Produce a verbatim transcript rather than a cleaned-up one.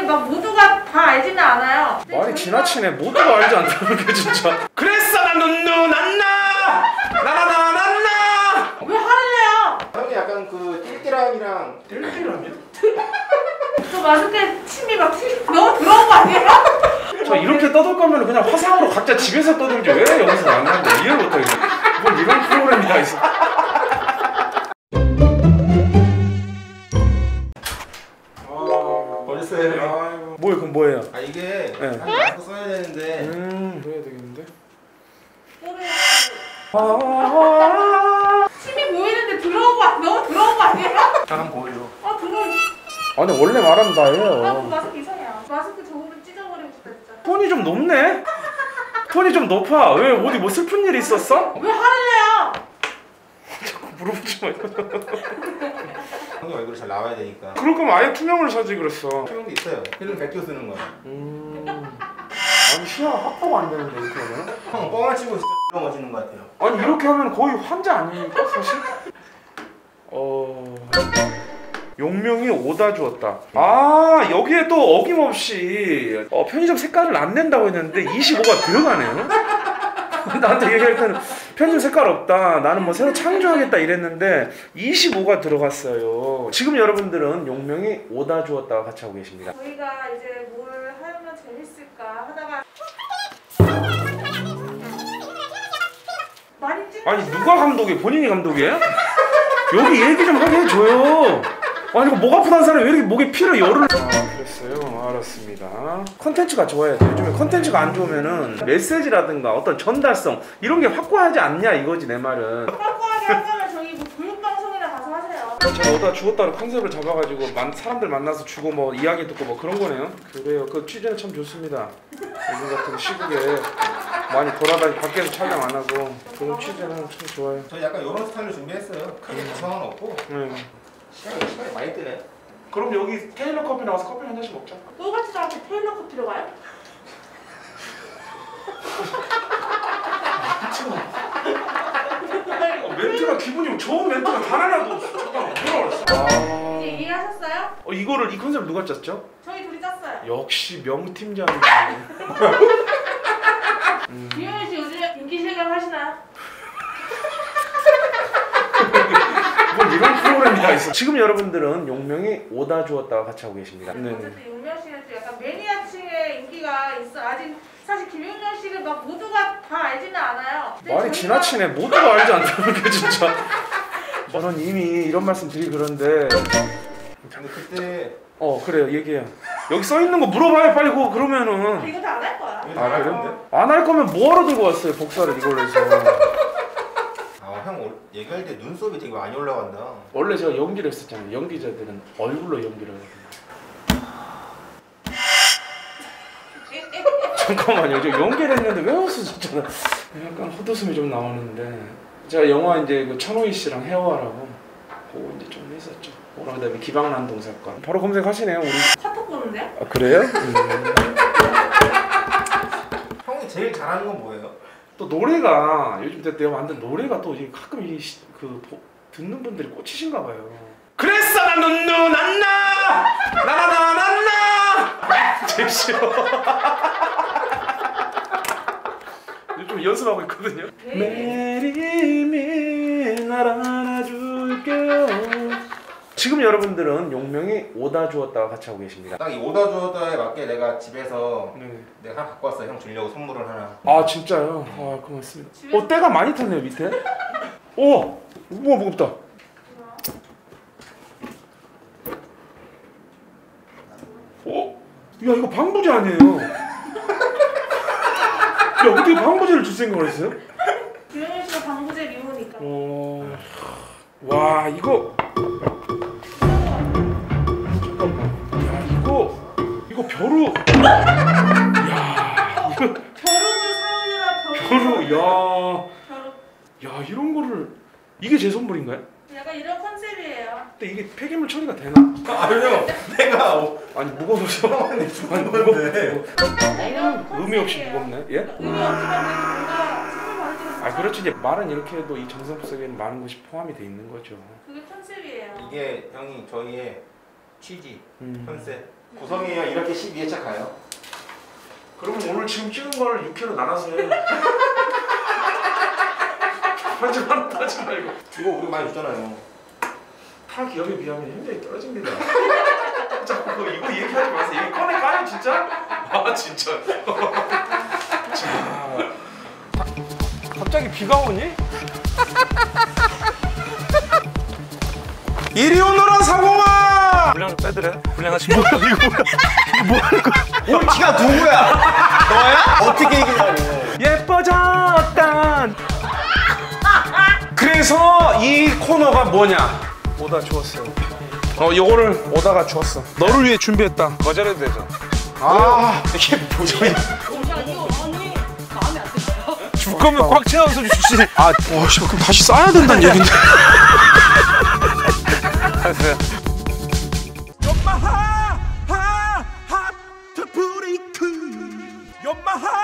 씨를 막 모두가 다 알지는 않아요. 말이 지나치네. 모두가 알지 않다는 게 진짜. 그랬어 나 눈누 난나 나나나나나. 왜 화를 내요? 형이 약간 그 띨띨함이랑 띨띨함이요? 저 마스크에 침이 막 튀... 너무 더러운 거 아니에요? 저 이렇게 떠들 거면 그냥 화상으로 각자 집에서 떠들지 왜 여기서 만나는데 이해 못하겠어. 뭐 이런 프로그램이 다 있어. 버렸어요. 뭐예요? 그럼 뭐예요? 아 이게 네. 마스크 써야 되는데. 음 그래야 되겠는데? 아... 침이 보이는데 더러운 거 너무 더러운 거 아니에요? 잠깐 보여줘. 아 더러워. 아니 원래 말하면 다 아 해요. 마스크 이상해요. 마스크 저거를 찢어버리고 싶다 진짜. 톤이 좀 높네? 톤이 좀 높아. 왜 어디 뭐 슬픈 일이 있었어? 왜 화를 내요? 자꾸 물어보지 마. 형이 얼굴이 잘 나와야 되니까. 그럴 거면 아예 투명을 사지 그랬어. 투명도 있어요. 필름 백교 쓰는 거. 음... 아니 시야 확보가 안 되는데 이렇게 하면? 형 뻥을 치고 진짜 너무 멋있는 것 같아요. 아니 이렇게 하면 거의 환자 아닙니까 사실? 어... 용명이 오다 주었다. 아 여기에 또 어김없이 어, 편의점 색깔을 안 낸다고 했는데 이십오가 들어가네요. 나한테 얘기할 때는 편의점 색깔 없다, 나는 뭐 새로 창조하겠다 이랬는데 이십오가 들어갔어요. 지금 여러분들은 용명이 오다 주었다가 같이 하고 계십니다. 저희가 이제 뭘 하면 재밌을까 하다가 많이 찐 아니 누가 감독이에요? 본인이 감독이에요? 여기 얘기 좀 하게 해줘요. 아니 이거 목 아프다는 사람이 왜 이렇게 목에 피를 열을... 아 그랬어요? 알았습니다. 컨텐츠가 좋아야 돼. 요즘에 컨텐츠가 안 좋으면은 메시지라든가 어떤 전달성 이런 게 확고하지 않냐 이거지 내 말은. 확고하게 하려면 저희 뭐 교육방송이나 가서 하세요. 제가 오다 주었다로 컨셉을 잡아가지고 만, 사람들 만나서 주고 뭐 이야기 듣고 뭐 그런 거네요. 그래요. 그 취재는 참 좋습니다. 요즘 같은 시국에 많이 돌아다니 밖에서 촬영 안 하고 그런 취재는 참 좋아요. 저희 약간 이런 스타일로 준비했어요. 크게 구성은 없고. 네. 시간이, 시간이 많이 뜨네. 그럼 여기 테일러 커피 나와서 커피 한 잔씩 먹자. 똑같지도 않게 테일러 커피로 가요? 어, 멘트가 기분이 좋은 멘트가 단 하나도 없어. 잠깐만 뭐라 그랬어? 아... 이제 이해하셨어요? 어, 이거를 이 컨셉을 누가 짰죠? 저희 둘이 짰어요. 역시 명팀장이지. 음. 김영민 씨 요즘 인기 실감 하시나요? 뭐 이런 프로그램이 다 있어. 지금 여러분들은 용명이 오다 주었다가 같이 하고 계십니다. 네. 어쨌든 용명 씨는 또 약간 매니아층의 인기가 있어. 아직 사실 김용명 씨를 막 모두가 다 알지는 않아요. 말이 지나치네. 모두가 알지 않다는 게 진짜. 저는 이미 이런 말씀 드리기 그런데. 근데 그때 어 그래요 얘기해요. 여기 써 있는 거 물어봐요 빨리. 그거 그러면은. 이거 다 안 할 거야. 아 그래요? 안 할 거면 뭐하러 들고 왔어요 복사를 이걸로 해서. 아, 형 얘기할 때 눈썹이 되게 많이 올라간다. 원래 제가 연기를 했었잖아요. 연기자들은 얼굴로 연기를 하거든요. 잠깐만요. 저 연기를 했는데 왜 웃으셨잖아. 약간 헛웃음이 좀 나오는데 제가 영화 이제 그 천호희 씨랑 헤어하라고 그거 이제 좀 했었죠. 뭐라 그다음에 기방난동 사건. 바로 검색하시네요 우리. 카톡 보는데요? 아 그래요? 음. 형이 제일 잘하는 건 뭐예요? 또 노래가 요즘 내가 만든 노래가 또 가끔 이 그 듣는 분들이 꽂히신가 봐요. 그랬어 나 눈누 난나 나나나나나. 제일 싫어. 좀 연습하고 있거든요. 내림이 날 안아줄게요. 지금 여러분들은 용명이 오다 주었다가 같이 하고 계십니다. 딱 이 오다 주었다에 맞게 내가 집에서 네. 내가 하나 갖고 왔어요. 형 주려고 선물을 하나. 아 진짜요? 아 고맙습니다. 어 때가 많이 탔네요 밑에. 오! 우와 무겁다. 어? 야 이거 방부제 아니에요? 야 어떻게 방부제를 줄 생각을 했어요? 김용민 씨가 방부제 미우니까. 어... 와 이거 잠깐만. 야 이거 이거 벼루. 야 이거 벼룩을 사오느라 벼룩. 벼루. 야. 벼룩. 야 이런 거를 이게 제 선물인가요? 약간 이런 컨셉이에요. 근데 이게 폐기물 처리가 되나? 아니요. 내가 아니 무거워서. 형한테 아니 주는 건데. 이런 의미 없이 컨셉이에요. 무겁네. 예? 의미 없지만 뭔가 선물 받으시는 아 그렇지 이제 말은 이렇게 해도 이 정성 속에는 많은 것이 포함이 돼 있는 거죠. 그게 컨셉이에요. 이게 형이 저희의 취지, 음. 컨셉. 구성이야 이렇게 십이 회차 가요. 그럼 오늘 지금 찍은 걸 육 회로 나눠서 해. 편집 하나 따지 말고. 이거 우리 많이 줬잖아요. 타 기업에 비하면 힘들이 떨어집니다. 자꾸 그거 이거 얘기하지 마세요. 얘기 꺼내 까요 진짜? 아 진짜. 자, 갑자기 비가 오니? 이리 오너라 사공아! 분량 좀 빼드려. 분량하시고. 뭐야 이거 뭐야? 뭐 하는 거야? 우리 키가 누구야? 너야? 어떻게 이기냐고. 예뻐졌단. 그래서 이 코너가 뭐냐? 오다 주웠어요. 어, 요거를 오다가 주웠어. 너를 위해 준비했다. 거절해도 되죠? 아 이게 뭐죠? 잠시만 이거 언니 마음에 안 드세요? 줄 거면 꽉 채워서 주시지. 아, 와, 씨, 그럼 다시 싸야 된다는 얘긴데. 하세요. 연마하 하 하트 브레이크 연마하